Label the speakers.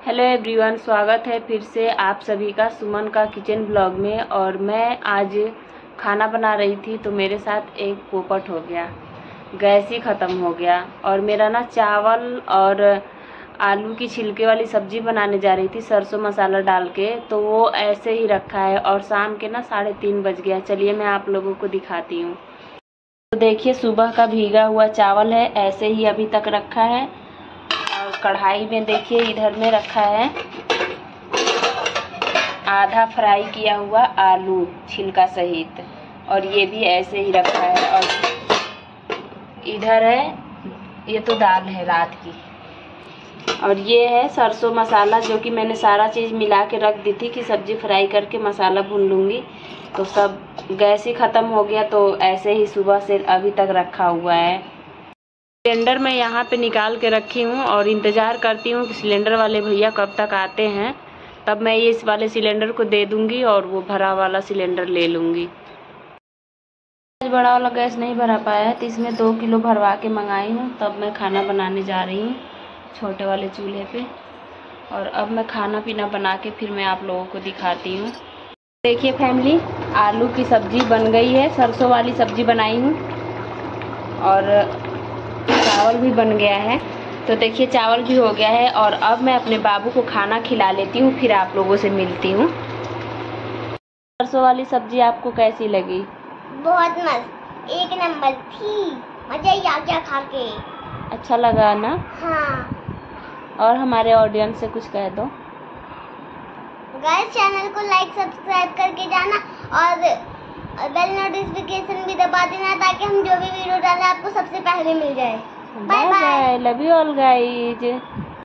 Speaker 1: Hello everyone, स्वागत है फिर से आप सभी का सुमन का किचन ब्लॉग में। और मैं आज खाना बना रही थी तो मेरे साथ एक पोपट हो गया, गैस ही ख़त्म हो गया। और मेरा ना चावल और आलू की छिलके वाली सब्ज़ी बनाने जा रही थी सरसों मसाला डाल के, तो वो ऐसे ही रखा है। और शाम के ना 3:30 बज गया। चलिए मैं आप लोगों को दिखाती हूँ। तो देखिए, सुबह का भीगा हुआ चावल है, ऐसे ही अभी तक रखा है। और कढ़ाई में देखिए इधर में रखा है आधा फ्राई किया हुआ आलू छिलका सहित, और ये भी ऐसे ही रखा है। और इधर है, ये तो दाल है रात की। और ये है सरसों मसाला, जो कि मैंने सारा चीज़ मिला के रख दी थी कि सब्जी फ्राई करके मसाला भून लूँगी। तो सब गैस ही ख़त्म हो गया, तो ऐसे ही सुबह से अभी तक रखा हुआ है। सिलेंडर मैं यहाँ पे निकाल के रखी हूँ और इंतज़ार करती हूँ कि सिलेंडर वाले भैया कब तक आते हैं, तब मैं ये इस वाले सिलेंडर को दे दूँगी और वो भरा वाला सिलेंडर ले लूँगी। बड़ा वाला गैस नहीं भरा पाया है तो इसमें 2 किलो भरवा के मंगाई हूँ। तब मैं खाना बनाने जा रही हूँ छोटे वाले चूल्हे पे। और अब मैं खाना पीना बना के फिर मैं आप लोगों को दिखाती हूँ। देखिए फैमिली, आलू की सब्ज़ी बन गई है, सरसों वाली सब्ज़ी बनाई हूँ। और चावल भी बन गया है। तो देखिए चावल भी हो गया है। और अब मैं अपने बाबू को खाना खिला लेती हूँ, फिर आप लोगों से मिलती हूँ। सरसों वाली सब्जी आपको कैसी लगी?
Speaker 2: बहुत मस्त, एक नंबर थी, मजा ही आ गया खा के।
Speaker 1: अच्छा लगा ना?
Speaker 2: हाँ।
Speaker 1: और हमारे ऑडियंस से कुछ कह दो।
Speaker 2: गाइस, चैनल को लाइक सब्सक्राइब करके जाना और बेल नोटिफिकेशन भी दबा देना, ताकि हम जो भी वीडियो डालें आपको सबसे पहले मिल जाए। Bye bye.
Speaker 1: Love you all guys.